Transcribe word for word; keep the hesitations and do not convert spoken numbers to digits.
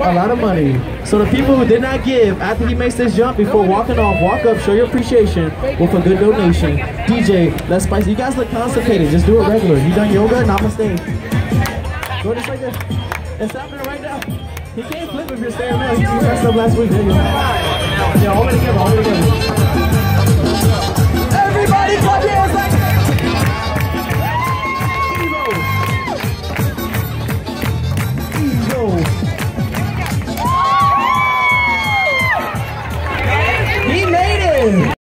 a lot of money. So the people who did not give after he makes this jump before walking off, walk up, show your appreciation with a good donation. D J, let's spice. You guys look constipated. Just do it regular. You done yoga? Namaste. Go just like this. It's happening right now. He can't flip if you're standing up. He messed up last week. There you go. Yeah, all together, all together. Everybody clap your